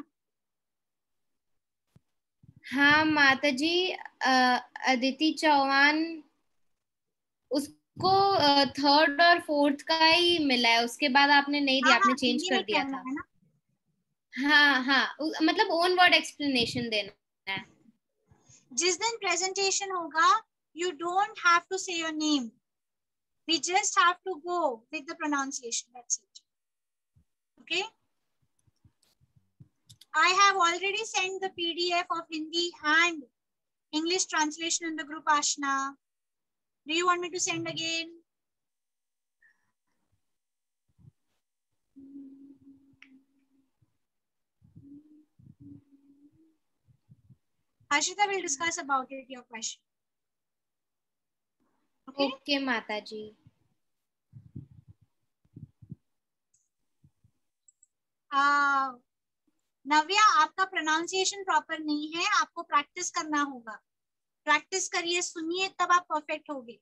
हाँ माताजी, अदिति चौहान उसको 3rd और 4th का ही मिला है, उसके बाद आपने नहीं दिया, आपने चेंज कर दिया था. हाँ, मतलब ओन वर्ड एक्सप्लेनेशन देना है.
जिस दिन प्रेजेंटेशन होगा, you don't have to say your name. We just have to go with the pronunciation. That's it. Okay. I have already sent the PDF of Hindi and English translation in the group, Ashna. Do you want me to send again? Ashita will discuss about it, your question.
Okay, Mataji.
नव्या, आपका pronunciation proper नहीं है, आपको practice करना होगा. Practice करिए, सुनिए, तब आप परफेक्ट होगे.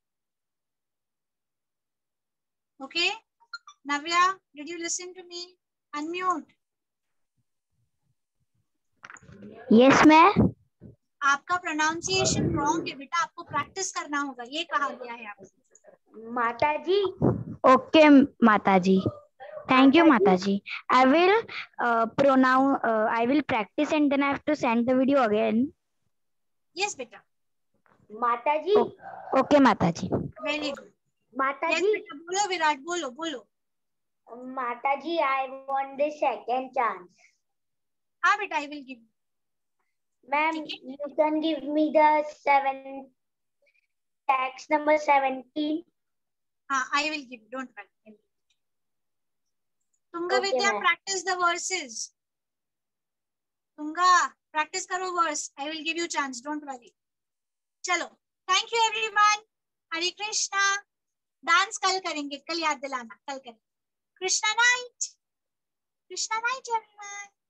Okay Navya, did you listen to me? Unmute.
Yes ma'am.
आपका प्रोनाउंसिएशन रॉन्ग है बेटा, आपको प्रैक्टिस करना होगा, ये कहा गया है आपको.
माताजी.
ओके माताजी.
Thank you, Mataji. I will practice and then I have to send the video again.
Yes, beta.
Mataji.
Okay, Mataji.
Very good.
Mataji.
Yes, beta. बोलो विराट, बोलो.
Mataji, I want the second chance.
हाँ बेटा, I will give you.
Ma'am, you can give me the text number 17.
हाँ, I will give you. Don't worry. Tunga Vidya, practice the verses. Tunga, practice karo verse. I will give you chance. Don't worry. चलो. Thank you everyone. Hare Krishna. Dance कल करेंगे. कल याद दिलाना. कल करेंगे. Krishna night. Krishna night everyone.